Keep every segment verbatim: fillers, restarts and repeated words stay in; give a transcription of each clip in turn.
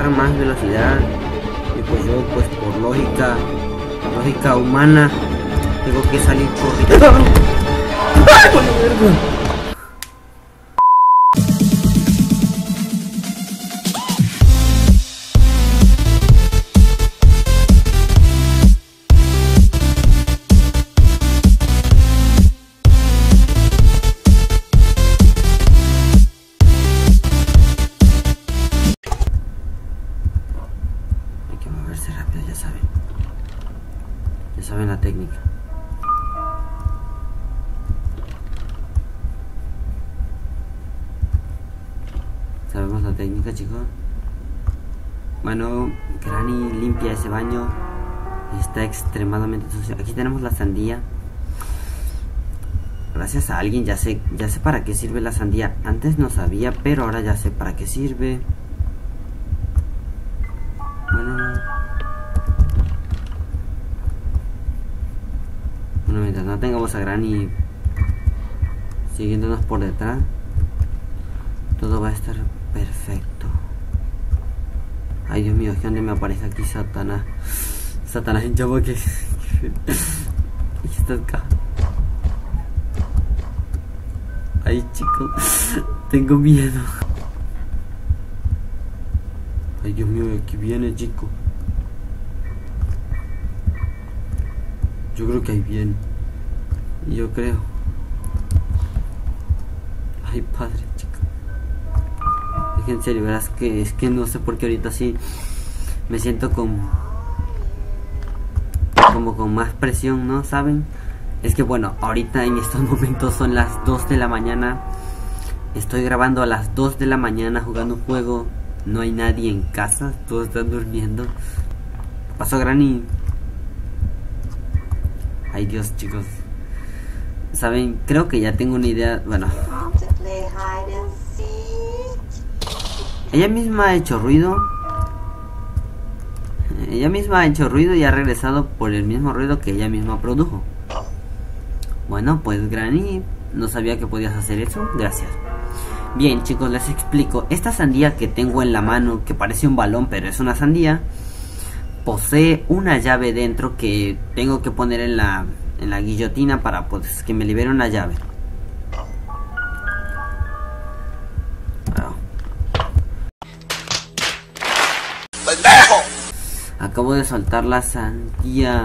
más velocidad. Y pues yo, pues por lógica, lógica humana, tengo que salir corriendo. ¡Ay, con la verga! Rápido, ya saben. Ya saben la técnica. Sabemos la técnica, chicos. Bueno, Granny limpia ese baño. Está extremadamente sucio. Aquí tenemos la sandía. Gracias a alguien ya sé, ya sé para qué sirve la sandía. Antes no sabía, pero ahora ya sé para qué sirve. Bueno, no. Bueno, mientras no tengamos a Granny siguiéndonos por detrás, todo va a estar perfecto. Ay, Dios mío, es que donde me aparece aquí Satanás. Satanás en llama que... está acá. Ay, chicos, tengo miedo. Ay, Dios mío, aquí viene, chico. Yo creo que ahí viene. Yo creo. Ay, padre, chico. Es que en serio, verás que es que no sé por qué ahorita sí me siento con como con más presión, ¿no? ¿Saben? Es que bueno, ahorita en estos momentos son las dos de la mañana. Estoy grabando a las dos de la mañana jugando un juego. No hay nadie en casa, todos están durmiendo. ¿Qué pasó, Granny? Ay, Dios, chicos. Saben, creo que ya tengo una idea. Bueno, ella misma ha hecho ruido. Ella misma ha hecho ruido y ha regresado por el mismo ruido que ella misma produjo. Bueno, pues Granny, no sabía que podías hacer eso. Gracias. Bien, chicos, les explico. Esta sandía que tengo en la mano, que parece un balón, pero es una sandía, posee una llave dentro que tengo que poner en la, en la guillotina para pues, que me libere una llave. ¡Pendejo! Acabo de soltar la sandía.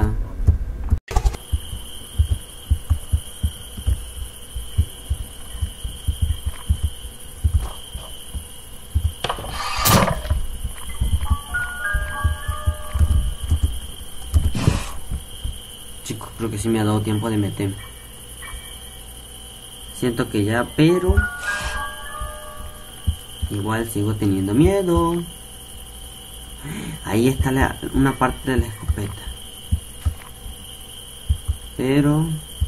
Chicos, creo que sí me ha dado tiempo de meter. Siento que ya, pero igual sigo teniendo miedo. Ahí está la, una parte de la escopeta. Pero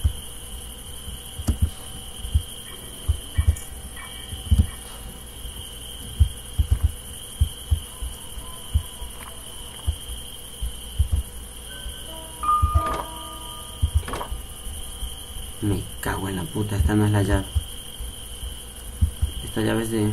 me cago en la puta, esta no es la llave. Esta llave es de...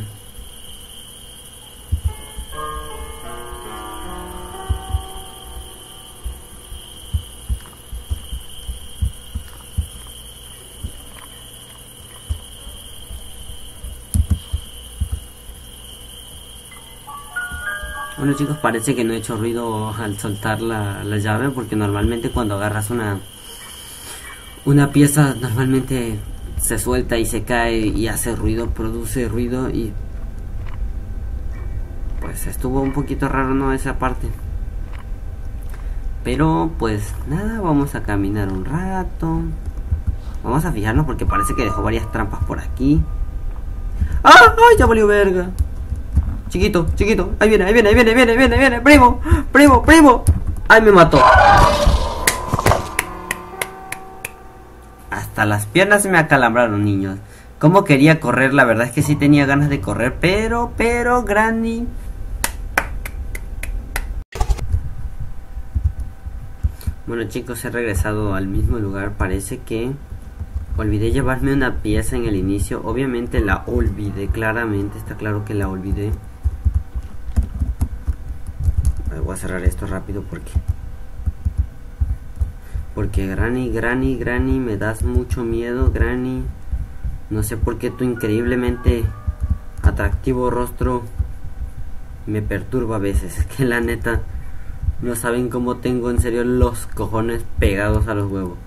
Bueno, chicos, parece que no he hecho ruido al soltar la, la llave, porque normalmente cuando agarras una una pieza normalmente se suelta y se cae y hace ruido, produce ruido, y pues estuvo un poquito raro, ¿no? Esa parte. Pero pues nada, vamos a caminar un rato. Vamos a fijarnos porque parece que dejó varias trampas por aquí. ¡Ah! ¡Ay! Ya valió verga. Chiquito, chiquito, ahí viene, ahí viene, ahí viene, ahí viene, ahí viene, ahí viene, primo, primo, primo. Ay, me mató. Hasta las piernas se me acalambraron, niños. Cómo quería correr, la verdad es que sí tenía ganas de correr, pero, pero, Granny. Bueno, chicos, he regresado al mismo lugar. Parece que olvidé llevarme una pieza en el inicio. Obviamente la olvidé, claramente, está claro que la olvidé. a cerrar esto rápido porque... Porque Granny, Granny, Granny, me das mucho miedo, Granny. No sé por qué tu increíblemente atractivo rostro me perturba a veces. Es que la neta, no saben cómo tengo en serio los cojones pegados a los huevos.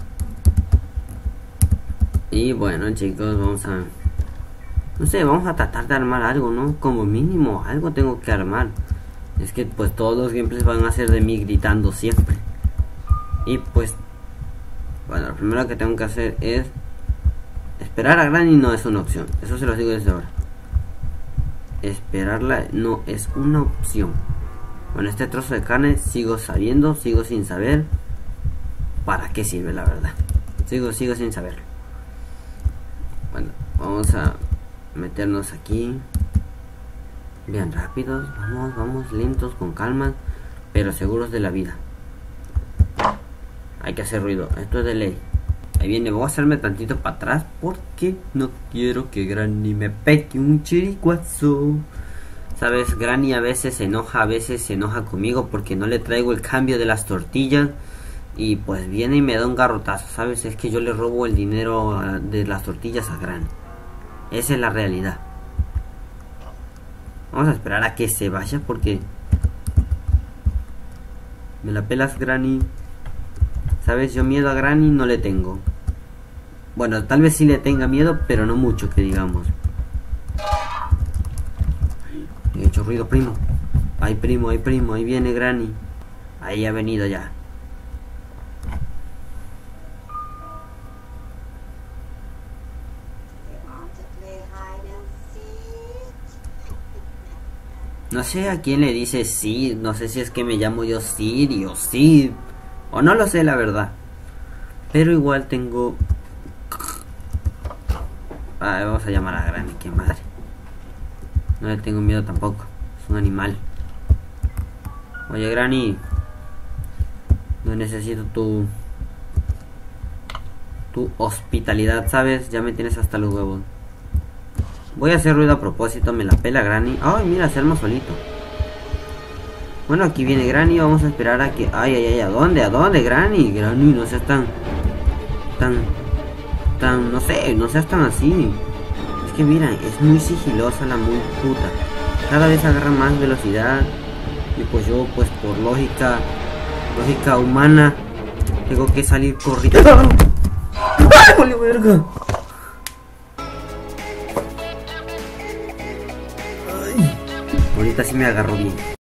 Y bueno, chicos, vamos a... No sé, vamos a tratar de armar algo, ¿no? Como mínimo, algo tengo que armar. Es que pues todos los gameplays van a ser de mí gritando siempre. Y pues... Bueno, lo primero que tengo que hacer es... Esperar a Granny no es una opción. Eso se lo digo desde ahora. Esperarla no es una opción. Bueno, este trozo de carne sigo sabiendo, sigo sin saber para qué sirve, la verdad. Sigo, sigo sin saberlo. Bueno, vamos a meternos aquí. Bien rápidos, vamos, vamos lentos, con calma, pero seguros de la vida. Hay que hacer ruido, esto es de ley. Ahí viene, voy a hacerme tantito para atrás porque no quiero que Granny me pegue un chiricuazo. Sabes, Granny a veces se enoja, a veces se enoja conmigo porque no le traigo el cambio de las tortillas. Y pues viene y me da un garrotazo, ¿sabes? Es que yo le robo el dinero de las tortillas a Granny. Esa es la realidad. Vamos a esperar a que se vaya porque... Me la pelas, Granny. ¿Sabes? Yo miedo a Granny no le tengo. Bueno, tal vez sí le tenga miedo, pero no mucho que digamos. He hecho ruido, primo. Ay, primo, ay, primo, ahí viene Granny. Ahí ha venido ya. No sé a quién le dice Sid, no sé si es que me llamo yo Siri o Sid, o no lo sé la verdad. Pero igual tengo... Ah, vamos a llamar a Granny, qué madre. No le tengo miedo tampoco, es un animal. Oye Granny, no necesito tu... Tu hospitalidad, ¿sabes? Ya me tienes hasta los huevos. Voy a hacer ruido a propósito, me la pela Granny. Ay, mira, se arma solito. Bueno, aquí viene Granny, vamos a esperar a que... Ay, ay, ay, ¿a dónde? ¿A dónde, Granny? Granny, no seas tan... Tan... Tan... No sé, no seas tan así. Es que mira, es muy sigilosa la muy puta. Cada vez agarra más velocidad. Y pues yo, pues por lógica... Lógica humana... Tengo que salir corriendo. ¡Ay, vale, verga! Ahorita sí me agarró bien.